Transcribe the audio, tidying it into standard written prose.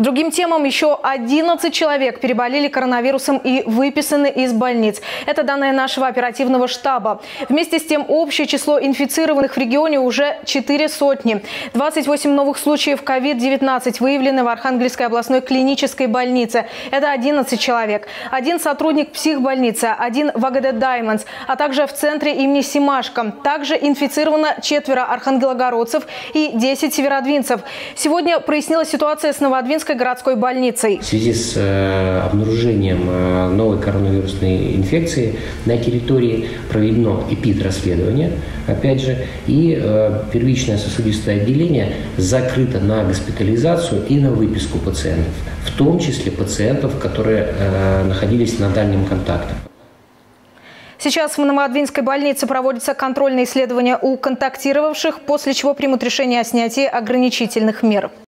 К другим темам, еще 11 человек переболели коронавирусом и выписаны из больниц. Это данные нашего оперативного штаба. Вместе с тем, общее число инфицированных в регионе уже 4 сотни. 28 новых случаев COVID-19 выявлены в Архангельской областной клинической больнице. Это 11 человек. Один сотрудник психбольницы, один в АГД «Даймондс», а также в центре имени Семашко. Также инфицировано 4 архангелогородцев и 10 северодвинцев. Сегодня прояснилась ситуация с Новодвинской городской больницей. В связи с обнаружением новой коронавирусной инфекции на территории проведено эпид-расследование, опять же, и первичное сосудистое отделение закрыто на госпитализацию и на выписку пациентов, в том числе пациентов, которые находились на дальнем контакте. Сейчас в Новодвинской больнице проводятся контрольные исследования у контактировавших, после чего примут решение о снятии ограничительных мер.